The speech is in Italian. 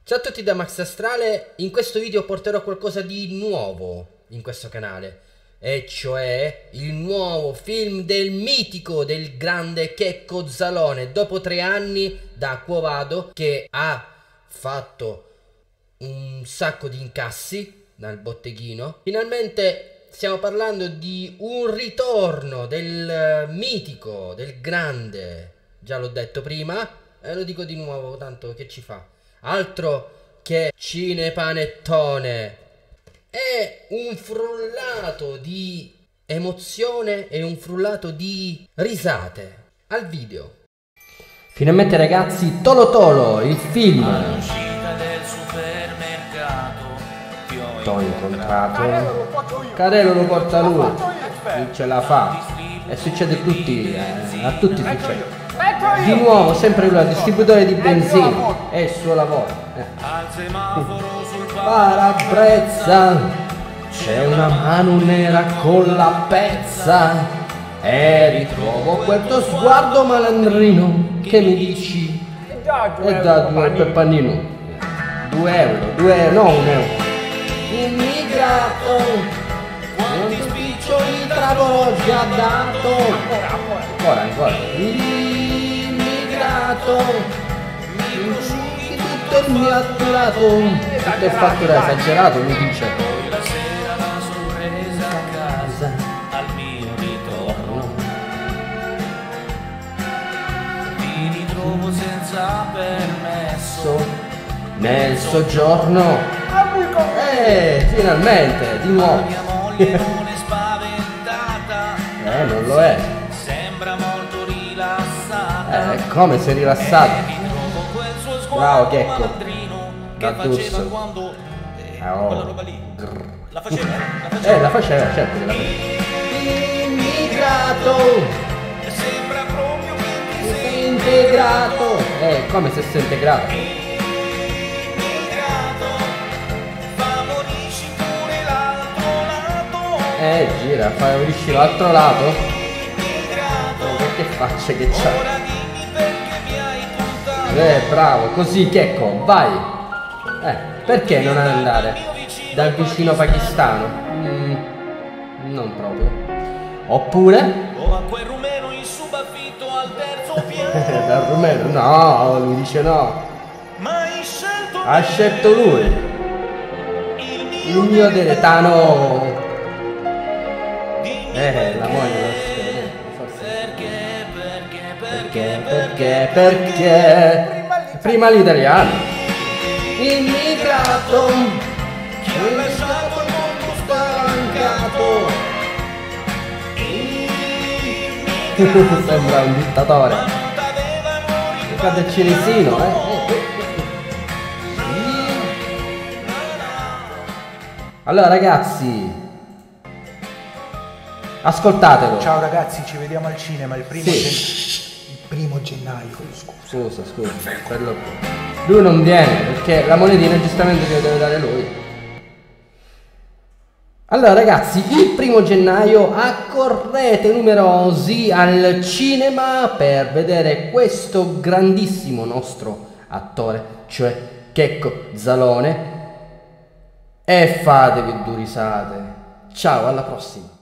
Ciao a tutti da Max Astrale, in questo video porterò qualcosa di nuovo in questo canale, e cioè il nuovo film del mitico, del grande Checco Zalone. Dopo 3 anni da Quo Vado, che ha fatto un sacco di incassi dal botteghino, finalmente stiamo parlando di un ritorno del mitico, del grande, già l'ho detto prima e lo dico di nuovo, tanto che ci fa. Altro che cinepanettone, è un frullato di emozione e un frullato di risate al video. Finalmente ragazzi, Tolo Tolo, il film. T'ho incontrato, Carello lo porta lui, ce la fa e succede a tutti succede. Di nuovo sempre lui, il distributore di benzina, è il suo lavoro. Parabrezza, c'è una mano nera con la pezza e ritrovo quel tuo sguardo malandrino che mi dici e da 2 per panino, 2 euro, 2 euro, no 1 euro. Immigrato, un spiccioli trago già dato, ancora. Tutto il mio atturato, tutto il fatturato esagerato, mi dice. Poi la sera la sorpresa a casa, al mio ritorno, mi ritrovo senza permesso nel soggiorno. Finalmente, di nuovo. Mia moglie non è spaventata, non lo è. Sembra molto rilassata. Come sei rilassato? Bravo Checco, da D'Urso. Quella roba lì. La faceva? La faceva, certo che la faceva. Immigrato, sembra proprio che sei integrato. Come se sei integrato? Immigrato, favorisci pure l'altro lato. Gira, favorisci l'altro lato. Che faccia che c'ha? Bravo, così Checco, vai. Perché non andare dal vicino pakistano? Non proprio. Oppure a quel rumeno in subaffitto al terzo piano. Dal rumeno? No, lui dice no. Ma ha scelto lui. Il mio deletano. La moglie lo spiega. Perché prima l'italiano. Immigrato, che ha lasciato il mondo spalancato. Sembra un dittatore. Guarda il cinesino, Allora ragazzi, ascoltatelo. Ciao ragazzi, ci vediamo al cinema il primo gennaio. Scusa, lui non viene perché la monetina giustamente gliela deve dare lui. Allora ragazzi, il 1° gennaio accorrete numerosi al cinema per vedere questo grandissimo nostro attore, cioè Checco Zalone, e fatevi 2 risate. Ciao, alla prossima.